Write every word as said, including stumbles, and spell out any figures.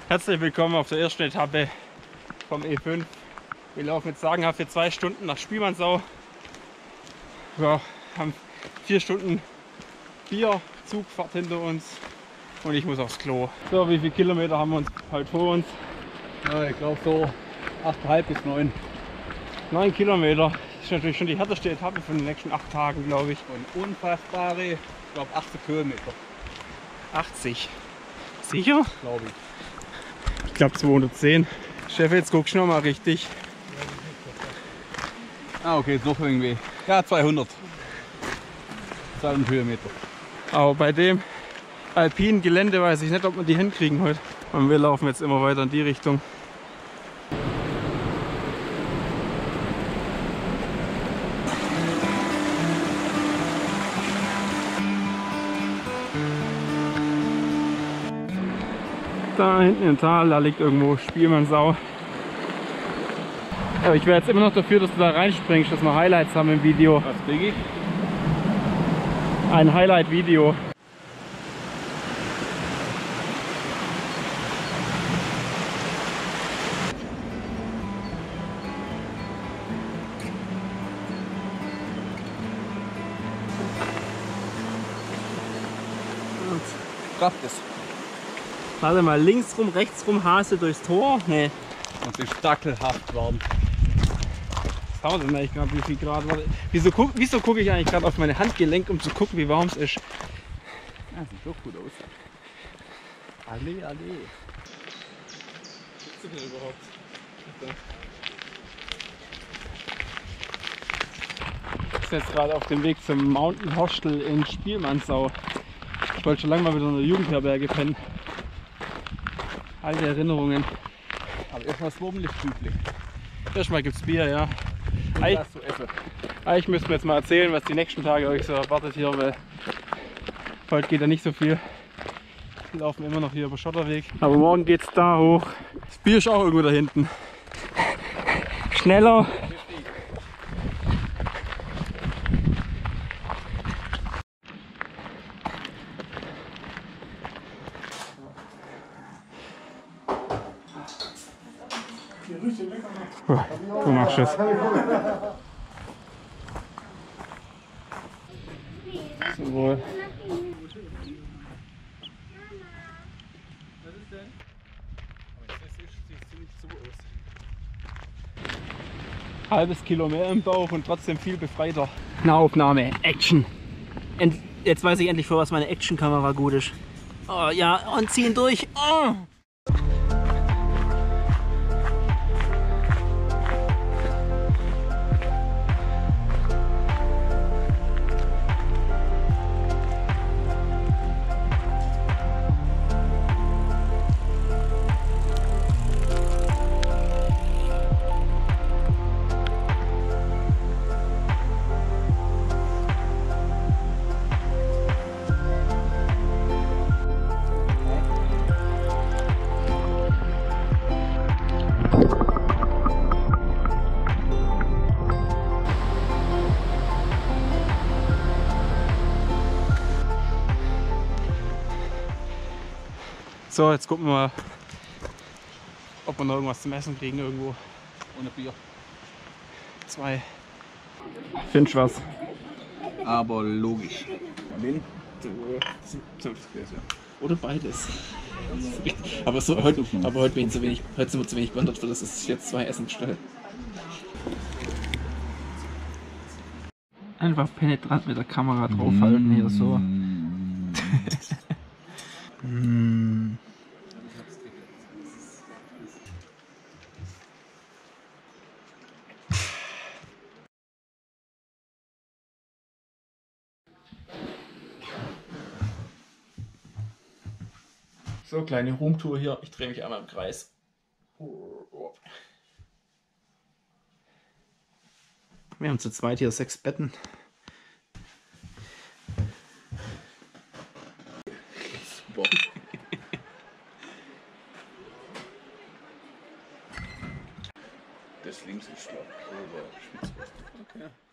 Herzlich willkommen auf der ersten Etappe vom E fünf. Wir laufen jetzt sagenhaft für zwei Stunden nach Spielmannsau. Wir haben vier Stunden Bier, Zugfahrt hinter uns und ich muss aufs Klo. So, wie viele Kilometer haben wir uns heute vor uns? Ja, ich glaube so acht Komma fünf bis neun. neun Kilometer. Das ist natürlich schon die härteste Etappe von den nächsten acht Tagen, glaube ich. Und unfassbare, ich glaube achtzig Kilometer. achtzig. Sicher? Glaube ich. Ich glaube zweihundertzehn. Chef, jetzt guckst du noch mal richtig. Ah, okay, ist noch irgendwie. Ja, zweihundert. zweihundert Kilometer. Aber bei dem alpinen Gelände weiß ich nicht, ob wir die hinkriegen heute. Und wir laufen jetzt immer weiter in die Richtung. Da hinten im Tal, da liegt irgendwo Spielmannsau. Aber ich wäre jetzt immer noch dafür, dass du da reinspringst, dass wir Highlights haben im Video. Was kriege ich? Ein Highlight-Video. Kraft es. Warte mal, links rum, rechts rum, Hase durchs Tor? Nee. Und sie stackelhaft werden. Was haben wir denn eigentlich gerade, wie viel Grad? Warte. Wieso, guck, wieso gucke ich eigentlich gerade auf meine Handgelenk, um zu gucken, wie warm es ist? Ja, sieht doch gut aus. Alle, alle. Was ist denn überhaupt? Ich bin jetzt gerade auf dem Weg zum Mountain Hostel in Spielmannsau. Ich wollte schon lange mal wieder in der Jugendherberge pennen. Alte Erinnerungen. Aber erstmal das Wurmlichtstübli. Erstmal gibt's Bier, ja. Und Eig was zu essen. Eigentlich müssten wir jetzt mal erzählen, was die nächsten Tage euch so erwartet hier, weil heute geht ja nicht so viel. Wir laufen immer noch hier über Schotterweg. Aber morgen geht's da hoch. Das Bier ist auch irgendwo da hinten. Schneller. Du machst es. Zum Wohl. Halbes Kilo mehr im Bauch und trotzdem viel befreiter. Eine Aufnahme, Action. End Jetzt weiß ich endlich, für was meine Actionkamera gut ist. Oh ja, und ziehen durch. Oh. So, jetzt gucken wir mal, ob wir noch irgendwas zum Essen kriegen irgendwo. Ohne Bier. Zwei. Findest du was? Aber logisch. Wen? Oder beides. Aber, so, heute, aber heute, bin ich zu wenig, heute sind wir zu wenig bewandert für das, dass ich jetzt zwei Essen bestelle. Einfach penetrant mit der Kamera draufhalten hier so. Mm. So, kleine Roomtour hier. Ich drehe mich einmal im Kreis. Wir haben zu zweit hier sechs Betten. Super. Das links ist schlapp. Okay.